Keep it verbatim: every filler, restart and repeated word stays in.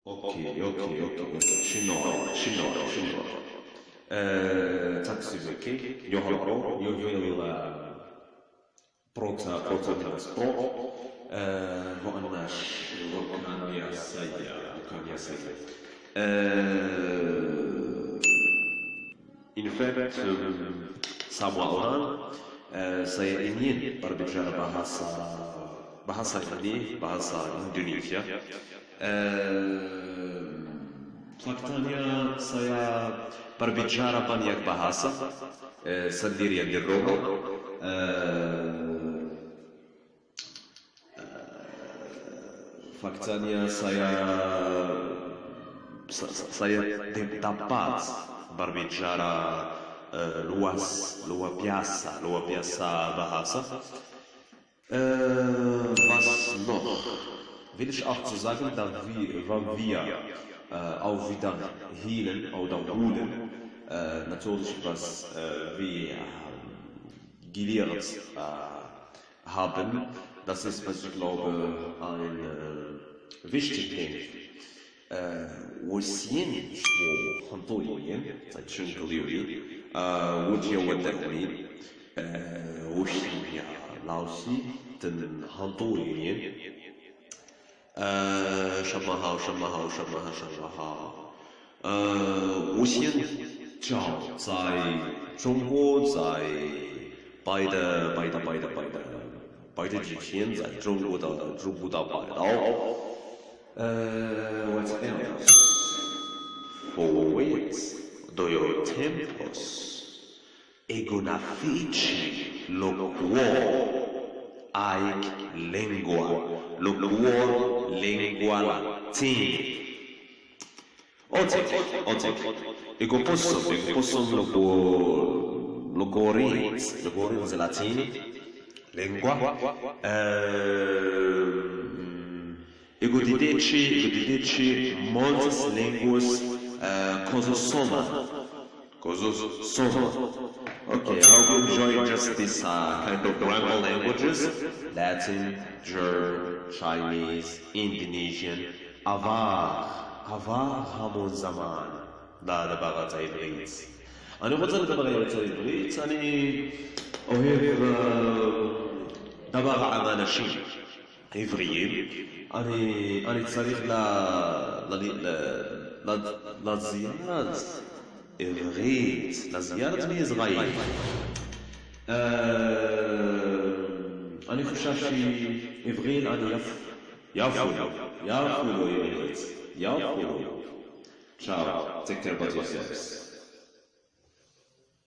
اوكي اوكي اوكي اوكي شنو شنو شنو آه، tack så mycket. Jag har bra. Jag vill uh, prata prata med språk. Uh, vad annars? Vad kan jag säga? Vad kan jag säga? Uh, ungefär um, samma år uh, saya ingin berbicara bahasa bahasa ini bahasa Indonesia. Uh, faktanya saya berbicara banyak bahasa uh, sendirian di Roma. Uh, faktanya saya saya dapat berbicara uh, luas luar biasa luar biasa bahasa. Uh, was noch? Will ich auch zu sagen, dass wir, wenn wir äh, auch wieder hielen oder holen, äh, natürlich was äh, wir gelernt äh, haben, das ist, was ich glaube, ein äh, wichtiger Punkt. وسيين وخنطويين تشنقليوي وجه ودعوي وشيا لاوسي تن خنطويين呃，什么好，什么好，什么好，什么好？呃，无限照在中国，在拜的拜的拜的拜的拜的之前，在中国的中国的拜到，呃，what's else? For weeks, do your tempos, egonafici, loquo. Aic lingua, loquor lingua latina. Otic, otic. Ego possum, ego possum loquor, loquorins, loquorins latini. Lingua. Uh, ego dideci, ego dideci, moltes linguas, uh, cosa soma. Cosa soma. Okay, I hope you enjoy just this uh, kind of grammar languages. Latin, German, Chinese, Indonesian. Avar, avar hamon zaman. لا دبغة عبريت. أنا רוצה לדבר על עברית, אני אוהב דבר על אנשים עבריים. אני אני צריך לזיאד עברית, לזיאד מישראל. אני חושב שעברית אני יפו לו, יפו לו עברית, יפו לו. Ciao, take care about yourselves.